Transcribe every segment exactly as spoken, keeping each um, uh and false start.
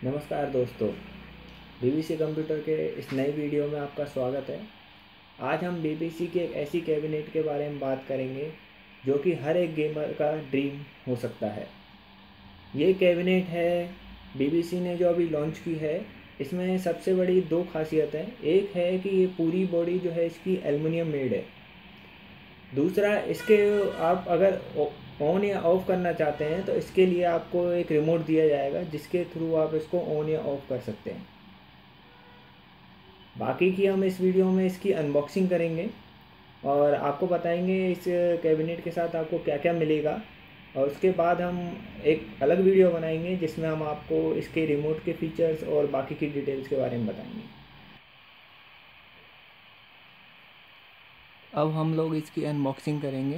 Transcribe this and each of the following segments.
नमस्कार दोस्तों, BBC computer के इस नए वीडियो में आपका स्वागत है। आज हम बीबीसी की एक ऐसी कैबिनेट के बारे में बात करेंगे जो कि हर एक गेमर का ड्रीम हो सकता है। ये कैबिनेट है बीबीसी ने जो अभी लॉन्च की है। इसमें सबसे बड़ी दो खासियत हैं। एक है कि ये पूरी बॉडी जो है इसकी एल्युमिनियम मेड है। दूसरा, इसके आप अगर ऑन या ऑफ़ करना चाहते हैं तो इसके लिए आपको एक रिमोट दिया जाएगा जिसके थ्रू आप इसको ऑन या ऑफ़ कर सकते हैं। बाकी की हम इस वीडियो में इसकी अनबॉक्सिंग करेंगे और आपको बताएंगे इस कैबिनेट के साथ आपको क्या क्या मिलेगा। और उसके बाद हम एक अलग वीडियो बनाएंगे जिसमें हम आपको इसके रिमोट के फीचर्स और बाकी की डिटेल्स के बारे में बताएंगे। अब हम लोग इसकी अनबॉक्सिंग करेंगे।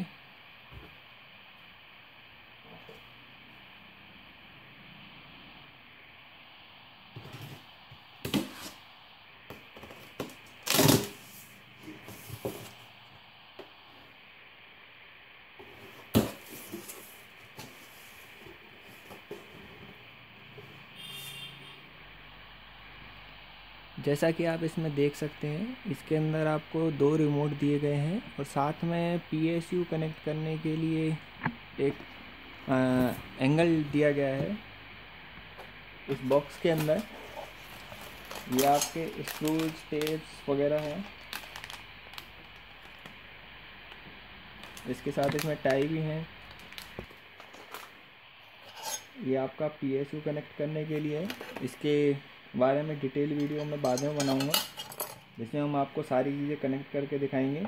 जैसा कि आप इसमें देख सकते हैं, इसके अंदर आपको दो रिमोट दिए गए हैं और साथ में पीएसयू कनेक्ट करने के लिए एक आ, एंगल दिया गया है। इस बॉक्स के अंदर ये आपके स्क्रूज टेप्स वगैरह हैं। इसके साथ इसमें टाई भी हैं। ये आपका पीएसयू कनेक्ट करने के लिए है। इसके बारे में डिटेल वीडियो मैं बाद में बनाऊंगा जिसमें हम आपको सारी चीज़ें कनेक्ट करके दिखाएंगे।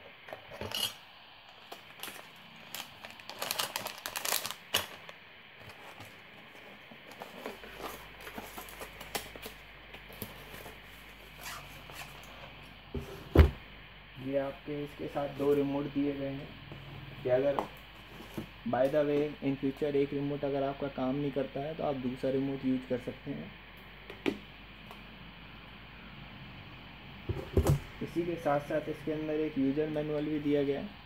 ये आपके इसके साथ दो रिमोट दिए गए हैं कि अगर by the way in future एक रिमोट अगर आपका काम नहीं करता है तो आप दूसरा रिमोट यूज कर सकते हैं। इसी के साथ साथ इसके अंदर एक यूज़र मैनुअल भी दिया गया है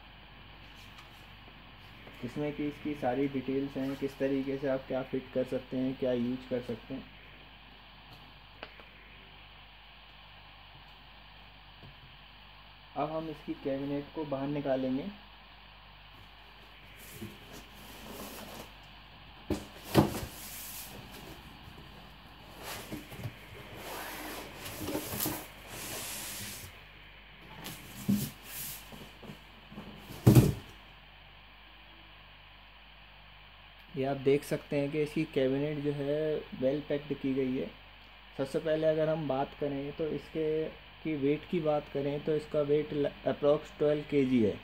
जिसमें कि इसकी सारी डिटेल्स हैं, किस तरीके से आप क्या फिट कर सकते हैं, क्या यूज कर सकते हैं। अब हम इसकी कैबिनेट को बाहर निकालेंगे। ये आप देख सकते हैं कि इसकी कैबिनेट जो है वेल पैक्ड की गई है। सबसे पहले अगर हम बात करें तो इसके की वेट की बात करें तो इसका वेट अप्रॉक्स ट्वेल्व केजी है।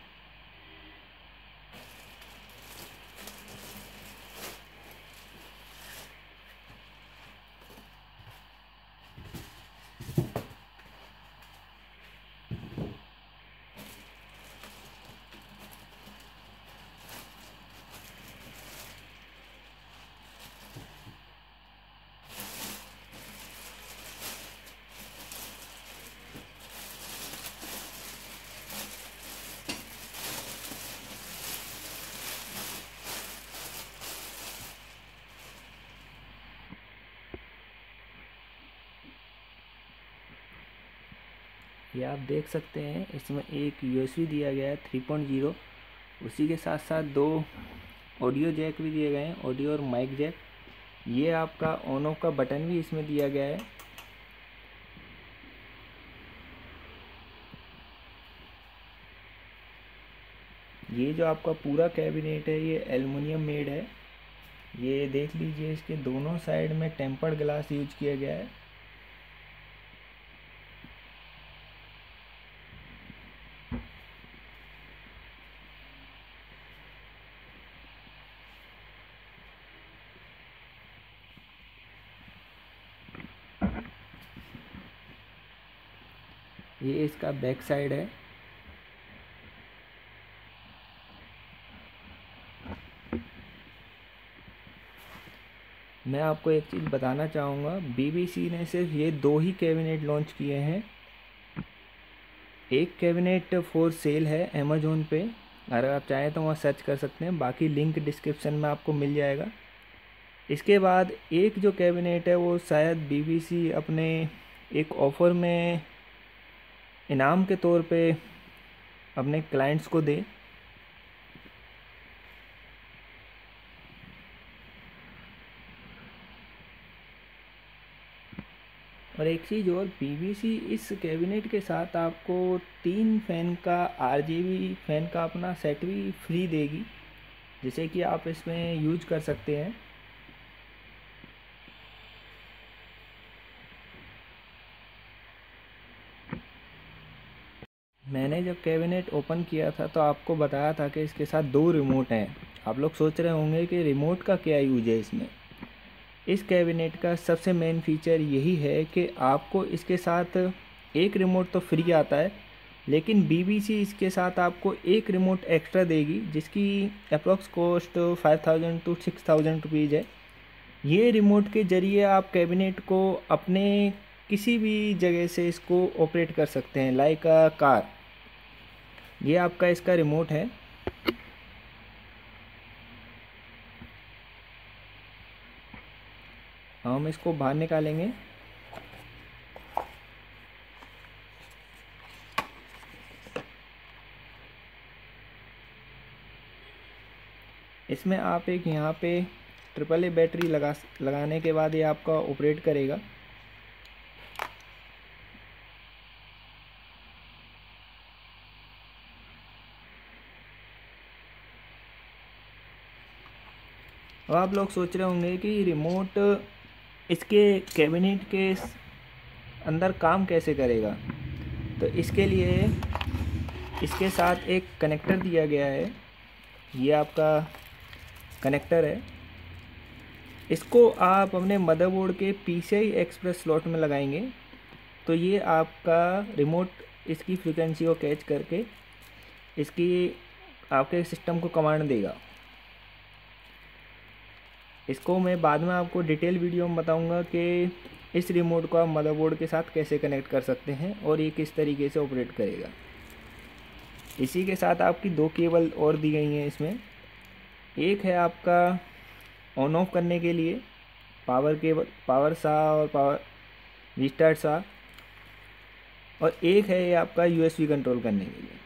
ये आप देख सकते हैं इसमें एक यूएसबी दिया गया है थ्री पॉइंट ज़ीरो। उसी के साथ साथ दो ऑडियो जैक भी दिए गए हैं, ऑडियो और माइक जैक। ये आपका ऑन ऑफ का बटन भी इसमें दिया गया है। ये जो आपका पूरा कैबिनेट है ये एल्युमिनियम मेड है। ये देख लीजिए, इसके दोनों साइड में टेम्पर्ड ग्लास यूज किया गया है। ये इसका बैक साइड है। मैं आपको एक चीज़ बताना चाहूँगा, बीबीसी ने सिर्फ ये दो ही कैबिनेट लॉन्च किए हैं। एक कैबिनेट फॉर सेल है अमेज़ोन पे, अगर आप चाहें तो वहाँ सर्च कर सकते हैं। बाकी लिंक डिस्क्रिप्शन में आपको मिल जाएगा। इसके बाद एक जो कैबिनेट है वो शायद बीबीसी अपने एक ऑफ़र में इनाम के तौर पे अपने क्लाइंट्स को दे। और एक चीज़ और, बीबीसी इस कैबिनेट के साथ आपको तीन फ़ैन का आरजीबी फ़ैन का अपना सेट भी फ्री देगी, जिसे कि आप इसमें यूज कर सकते हैं। मैंने जब कैबिनेट ओपन किया था तो आपको बताया था कि इसके साथ दो रिमोट हैं। आप लोग सोच रहे होंगे कि रिमोट का क्या यूज है इसमें। इस कैबिनेट का सबसे मेन फीचर यही है कि आपको इसके साथ एक रिमोट तो फ्री आता है, लेकिन बीबीसी इसके साथ आपको एक रिमोट एक्स्ट्रा देगी, जिसकी approx cost five thousand to six thousand rupees है। ये रिमोट के ज़रिए आप कैबिनेट को अपने किसी भी जगह से इसको ऑपरेट कर सकते हैं, लाइक अ कार। ये आपका इसका रिमोट है। हम इसको बाहर निकालेंगे। इसमें आप एक यहाँ पे ट्रिपल ए बैटरी लगा लगाने के बाद ये आपका ऑपरेट करेगा। अब आप लोग सोच रहे होंगे कि रिमोट इसके कैबिनेट के अंदर काम कैसे करेगा। तो इसके लिए इसके साथ एक कनेक्टर दिया गया है। ये आपका कनेक्टर है। इसको आप अपने मदरबोर्ड के पीसीआई एक्सप्रेस स्लॉट में लगाएंगे तो ये आपका रिमोट इसकी फ्रीक्वेंसी को कैच करके इसकी आपके सिस्टम को कमांड देगा। इसको मैं बाद में आपको डिटेल वीडियो में बताऊंगा कि इस रिमोट को आप मदरबोर्ड के साथ कैसे कनेक्ट कर सकते हैं और ये किस तरीके से ऑपरेट करेगा। इसी के साथ आपकी दो केबल और दी गई हैं इसमें। एक है आपका ऑन ऑफ करने के लिए पावर केबल, पावर सा और पावर रिस्टार्ट सा, और एक है ये आपका यूएसबी कंट्रोल करने के लिए।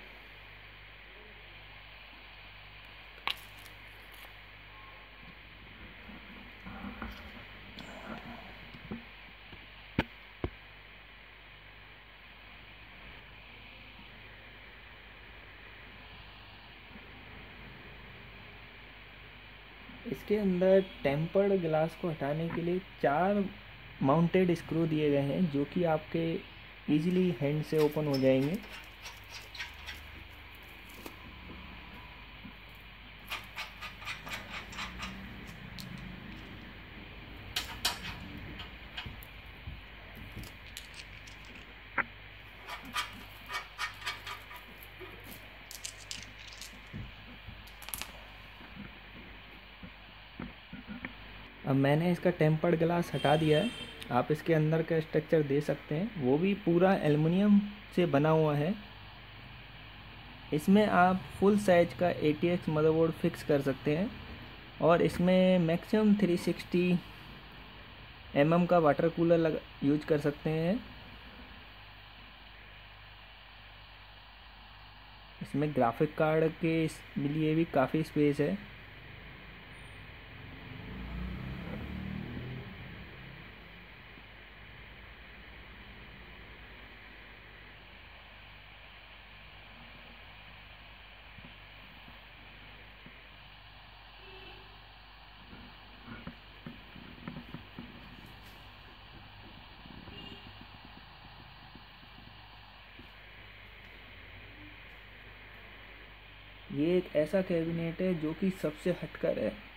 इसके अंदर टेम्पर्ड ग्लास को हटाने के लिए चार माउंटेड स्क्रू दिए गए हैं, जो कि आपके इजीली हैंड से ओपन हो जाएंगे। अब मैंने इसका टेम्पर्ड ग्लास हटा दिया है। आप इसके अंदर का स्ट्रक्चर दे सकते हैं, वो भी पूरा एल्युमिनियम से बना हुआ है। इसमें आप फुल साइज का A T X motherboard fix कर सकते हैं और इसमें maximum three sixty M M का वाटर कूलर लगा यूज कर सकते हैं। इसमें ग्राफिक कार्ड के लिए भी काफ़ी स्पेस है। ये एक ऐसा कैबिनेट है जो कि सबसे हटकर है।